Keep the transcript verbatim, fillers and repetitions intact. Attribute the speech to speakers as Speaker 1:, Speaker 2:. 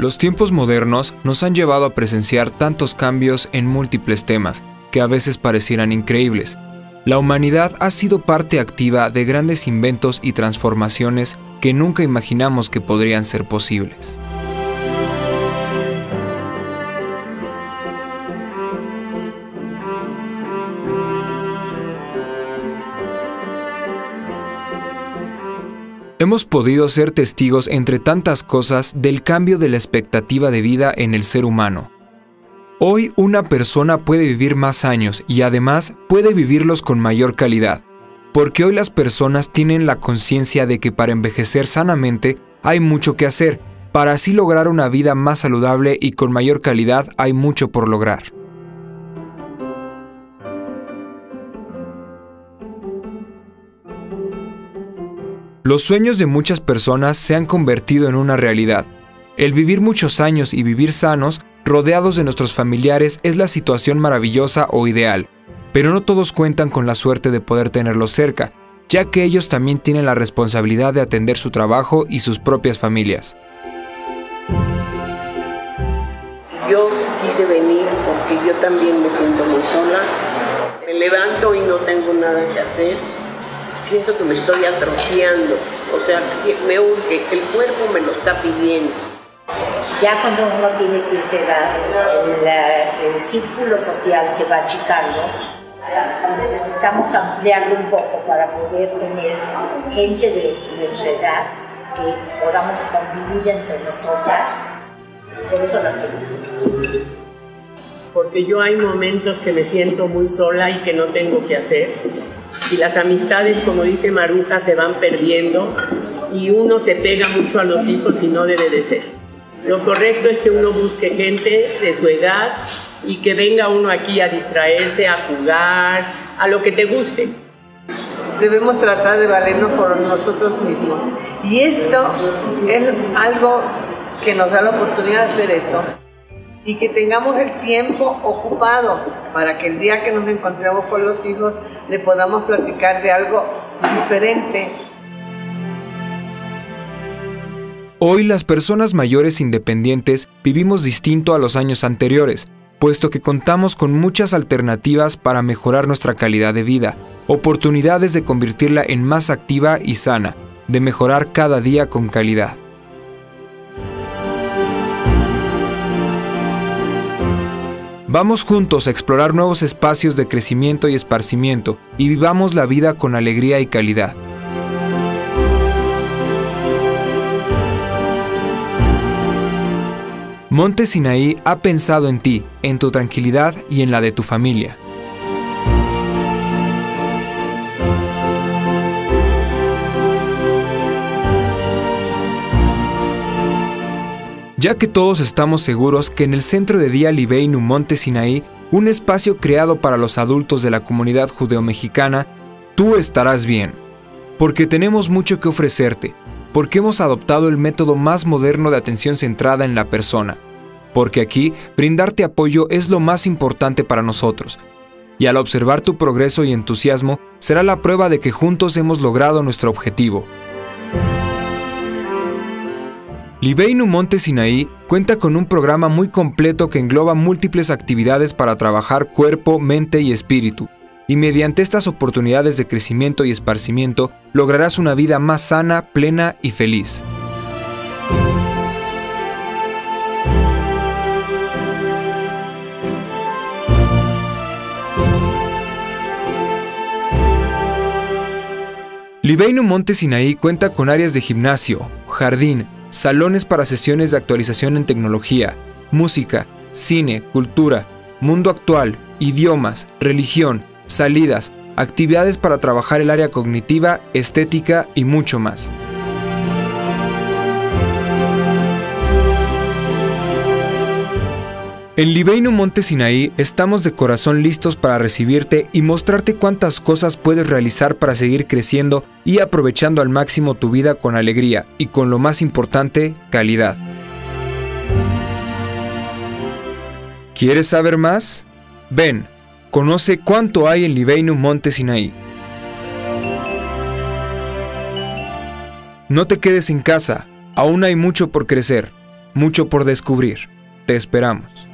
Speaker 1: Los tiempos modernos nos han llevado a presenciar tantos cambios en múltiples temas, que a veces parecieran increíbles. La humanidad ha sido parte activa de grandes inventos y transformaciones que nunca imaginamos que podrían ser posibles. Hemos podido ser testigos, entre tantas cosas, del cambio de la expectativa de vida en el ser humano. Hoy una persona puede vivir más años y además puede vivirlos con mayor calidad, porque hoy las personas tienen la conciencia de que para envejecer sanamente hay mucho que hacer, para así lograr una vida más saludable y con mayor calidad hay mucho por lograr. Los sueños de muchas personas se han convertido en una realidad. El vivir muchos años y vivir sanos, rodeados de nuestros familiares, es la situación maravillosa o ideal, pero no todos cuentan con la suerte de poder tenerlos cerca, ya que ellos también tienen la responsabilidad de atender su trabajo y sus propias familias.
Speaker 2: Yo quise venir porque yo también me siento muy sola. Me levanto y no tengo nada que hacer. Siento que me estoy atrofiando, o sea, que me urge, el cuerpo me lo está pidiendo.
Speaker 3: Ya cuando uno tiene cierta edad, el, el círculo social se va achicando. Necesitamos ampliarlo un poco para poder tener gente de nuestra edad que podamos convivir entre nosotras. Por eso las felicito.
Speaker 2: Porque yo hay momentos que me siento muy sola y que no tengo que hacer. Y las amistades, como dice Maruja, se van perdiendo y uno se pega mucho a los hijos y no debe de ser. Lo correcto es que uno busque gente de su edad y que venga uno aquí a distraerse, a jugar, a lo que te guste.
Speaker 4: Debemos tratar de valernos por nosotros mismos. Y esto es algo que nos da la oportunidad de hacer eso. Y que tengamos el tiempo ocupado para que el día que nos encontremos con los hijos le podamos platicar de algo diferente.
Speaker 1: Hoy las personas mayores independientes vivimos distinto a los años anteriores, puesto que contamos con muchas alternativas para mejorar nuestra calidad de vida, oportunidades de convertirla en más activa y sana, de mejorar cada día con calidad. Vamos juntos a explorar nuevos espacios de crecimiento y esparcimiento y vivamos la vida con alegría y calidad. Monte Sinaí ha pensado en ti, en tu tranquilidad y en la de tu familia. Ya que todos estamos seguros que en el Centro de Día Libeinu Monte Sinaí, un espacio creado para los adultos de la comunidad judeo-mexicana, tú estarás bien. Porque tenemos mucho que ofrecerte, porque hemos adoptado el método más moderno de atención centrada en la persona, porque aquí brindarte apoyo es lo más importante para nosotros. Y al observar tu progreso y entusiasmo, será la prueba de que juntos hemos logrado nuestro objetivo. Libeinu Monte Sinaí cuenta con un programa muy completo que engloba múltiples actividades para trabajar cuerpo, mente y espíritu, y mediante estas oportunidades de crecimiento y esparcimiento lograrás una vida más sana, plena y feliz. Libeinu Monte Sinaí cuenta con áreas de gimnasio, jardín, salones para sesiones de actualización en tecnología, música, cine, cultura, mundo actual, idiomas, religión, salidas, actividades para trabajar el área cognitiva, estética y mucho más. En Libeinu Monte Sinaí estamos de corazón listos para recibirte y mostrarte cuántas cosas puedes realizar para seguir creciendo y aprovechando al máximo tu vida con alegría y con lo más importante, calidad. ¿Quieres saber más? Ven, conoce cuánto hay en Libeinu Monte Sinaí. No te quedes en casa, aún hay mucho por crecer. mucho por descubrir. Te esperamos.